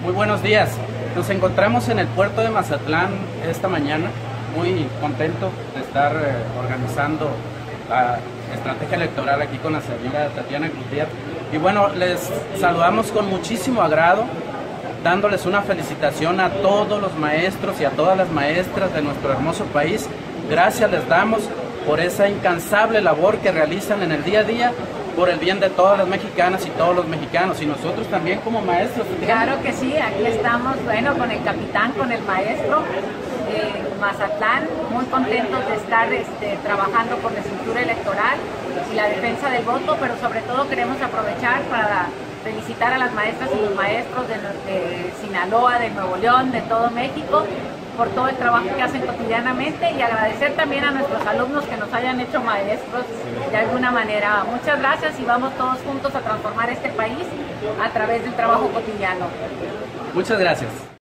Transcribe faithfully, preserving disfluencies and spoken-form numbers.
Muy buenos días. Nos encontramos en el puerto de Mazatlán esta mañana, muy contento de estar eh, organizando la estrategia electoral aquí con la señora Tatiana Cloutier. Y bueno, les saludamos con muchísimo agrado, dándoles una felicitación a todos los maestros y a todas las maestras de nuestro hermoso país. Gracias les damos por esa incansable labor que realizan en el día a día, por el bien de todas las mexicanas y todos los mexicanos, y nosotros también como maestros. Claro que sí, aquí estamos, bueno, con el capitán, con el maestro de Mazatlán, muy contentos de estar este, trabajando por la estructura electoral y la defensa del voto, pero sobre todo queremos aprovechar para felicitar a las maestras y los maestros de, de Sinaloa, de Nuevo León, de todo México, por todo el trabajo que hacen cotidianamente, y agradecer también a nuestros alumnos que nos hayan hecho maestros de alguna manera. Muchas gracias y vamos todos juntos a transformar este país a través del trabajo cotidiano. Muchas gracias.